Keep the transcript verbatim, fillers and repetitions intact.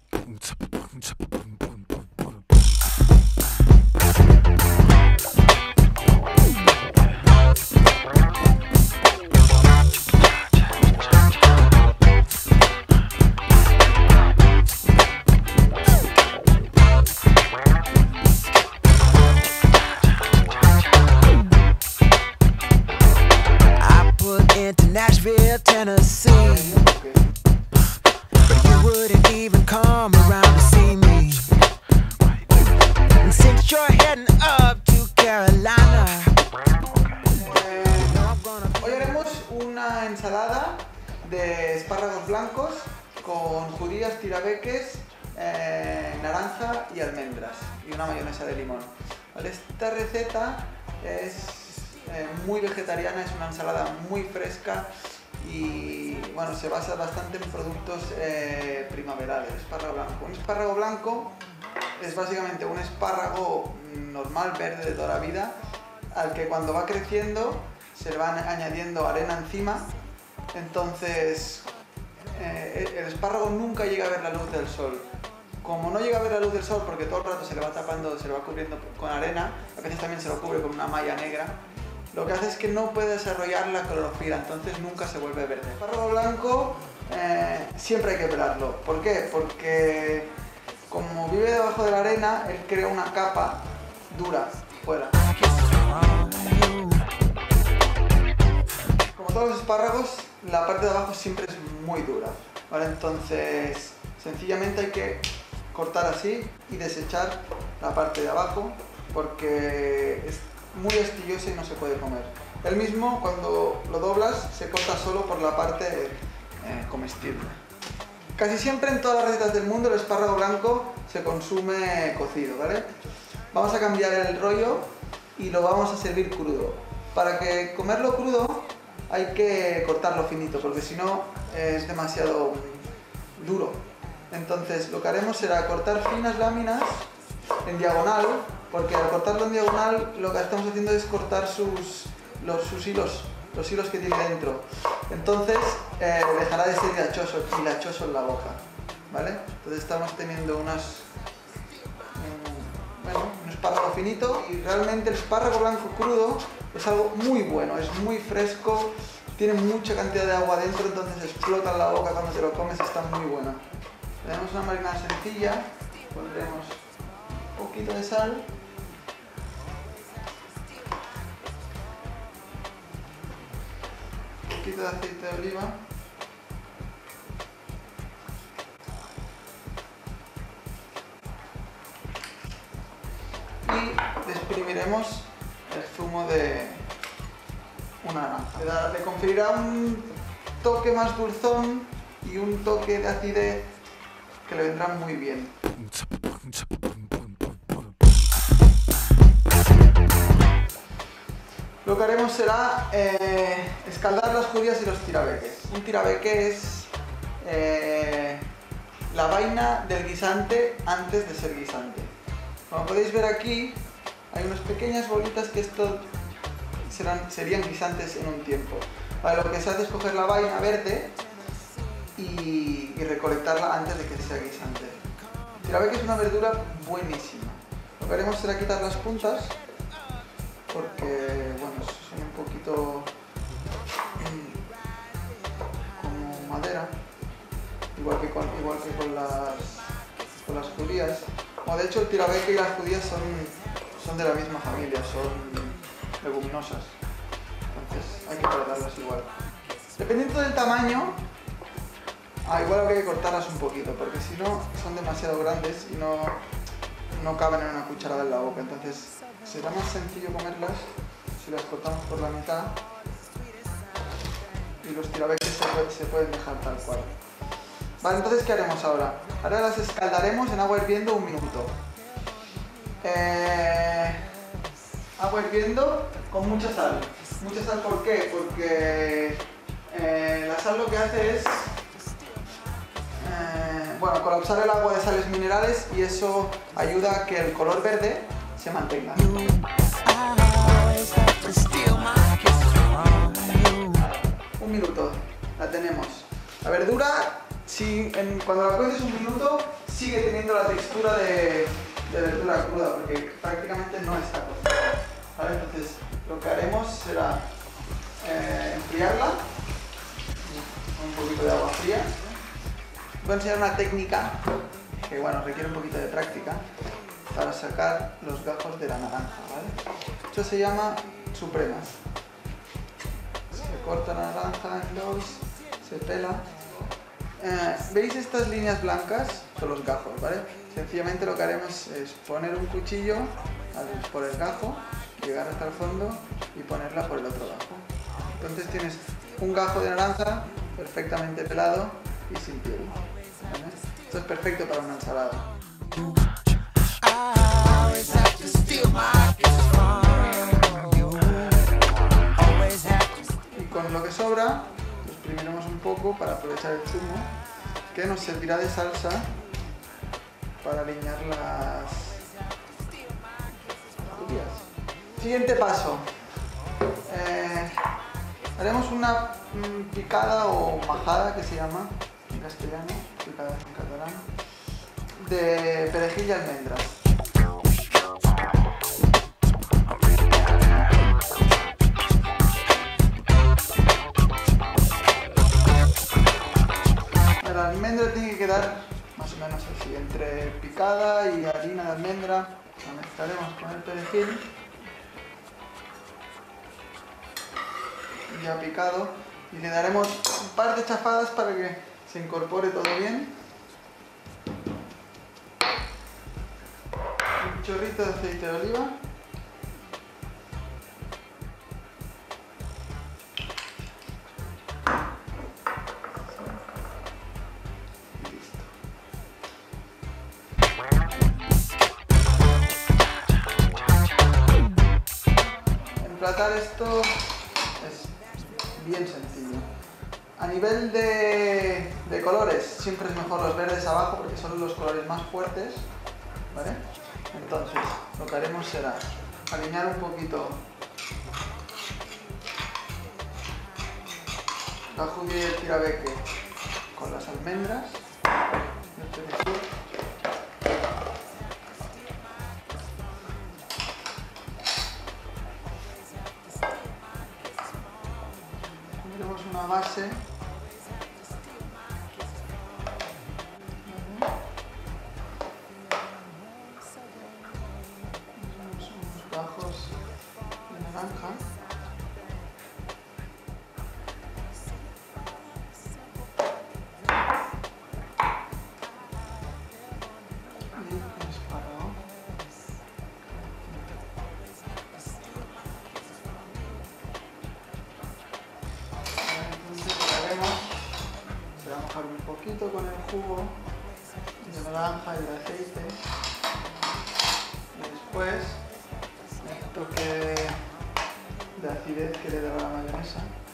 Nashville, Tennessee, but you wouldn't even come around to see me. And since you're heading up to Carolina, hoy haremos una ensalada de espárragos blancos con judías, tirabeques, eh, naranja y almendras y una mayonesa de limón. ¿Vale? Esta receta es Eh, muy vegetariana, es una ensalada muy fresca y bueno, se basa bastante en productos eh, primaverales. Espárrago blanco. Un espárrago blanco es básicamente un espárrago normal, verde de toda la vida, al que cuando va creciendo se le va añadiendo arena encima. Entonces eh, el espárrago nunca llega a ver la luz del sol. Como no llega a ver la luz del sol porque todo el rato se le va tapando, se le va cubriendo con arena, a veces también se lo cubre con una malla negra, lo que hace es que no puede desarrollar la clorofila, entonces nunca se vuelve verde. El espárrago blanco eh, siempre hay que pelarlo. ¿Por qué? Porque como vive debajo de la arena, él crea una capa dura fuera. Como todos los espárragos, la parte de abajo siempre es muy dura, ¿vale? Entonces sencillamente hay que cortar así y desechar la parte de abajo porque es muy astillosa y no se puede comer. El mismo, cuando lo doblas, se corta solo por la parte eh, comestible. Casi siempre en todas las recetas del mundo el espárrago blanco se consume cocido, ¿vale? Vamos a cambiar el rollo y lo vamos a servir crudo. Para que comerlo crudo hay que cortarlo finito, porque si no es demasiado duro. Entonces lo que haremos será cortar finas láminas en diagonal, porque al cortarlo en diagonal lo que estamos haciendo es cortar sus, los, sus hilos, los hilos que tiene dentro. Entonces eh, dejará de ser hilachoso, hilachoso en la boca, ¿vale? Entonces estamos teniendo unas, un, bueno, un espárrago finito y realmente el espárrago blanco crudo es algo muy bueno, es muy fresco, tiene mucha cantidad de agua dentro, entonces explota en la boca cuando te lo comes, está muy bueno. Tenemos una marinada sencilla, pondremos un poquito de sal, un poquito de aceite de oliva, y exprimiremos el zumo de una naranja. Le, da, le conferirá un toque más dulzón y un toque de acidez que le vendrá muy bien. Lo que haremos será eh, escaldar las judías y los tirabeques. Un tirabeque es eh, la vaina del guisante antes de ser guisante. Como podéis ver aquí, hay unas pequeñas bolitas que esto serán, serían guisantes en un tiempo. Vale, lo que se hace es coger la vaina verde y, y recolectarla antes de que sea guisante. El tirabeque es una verdura buenísima. Lo que haremos será quitar las puntas, porque bueno, son un poquito mmm, como madera, igual que con, igual que con, las, con las judías. O de hecho el tirabeque y las judías son, son de la misma familia, son leguminosas, entonces hay que cortarlas igual. Dependiendo del tamaño, ah, igual habría que cortarlas un poquito, porque si no son demasiado grandes y no, no caben en una cucharada en la boca, entonces será más sencillo comerlas si las cortamos por la mitad y los tirabeques se, se pueden dejar tal cual. Vale, entonces ¿qué haremos ahora? Ahora las escaldaremos en agua hirviendo un minuto. Eh, agua hirviendo con mucha sal. Mucha sal, ¿por qué? Porque eh, la sal lo que hace es eh, bueno, colapsar el agua de sales minerales y eso ayuda a que el color verde se mantenga. Un minuto, la tenemos. La verdura Si en, cuando la cueces un minuto sigue teniendo la textura de, de verdura cruda porque prácticamente no está cocida, ¿vale? Entonces lo que haremos será eh, enfriarla con un poquito de agua fría. Voy a enseñar una técnica que bueno, requiere un poquito de práctica para sacar los gajos de la naranja, ¿vale? Esto se llama supremas. Se corta la naranja en dos, se pela. Eh, ¿Veis estas líneas blancas? Son los gajos, ¿vale? Sencillamente lo que haremos es poner un cuchillo por el gajo, llegar hasta el fondo y ponerla por el otro gajo. Entonces tienes un gajo de naranja perfectamente pelado y sin piel, ¿vale? Esto es perfecto para una ensalada. Y con lo que sobra, lo exprimiremos un poco para aprovechar el zumo, que nos servirá de salsa para alinear las judías. Siguiente paso. Eh, haremos una mm, picada o majada, que se llama en castellano, picada en catalán, de perejil y almendras. La almendra tiene que quedar más o menos así, entre picada y harina de almendra. La mezclaremos con el perejil ya picado y le daremos un par de chafadas para que se incorpore todo bien. Un chorrito de aceite de oliva. Emplatar esto es bien sencillo. A nivel de, de colores, siempre es mejor los verdes abajo porque son los colores más fuertes, ¿vale? Entonces, lo que haremos será alinear un poquito la judía y el tirabeque con las almendras, el perejil. Tendremos una base. Unos gajos de naranja. Y un espárrago. Se va a mojar un poquito con el jugo de naranja y el aceite y después el toque de acidez que le dará la mayonesa.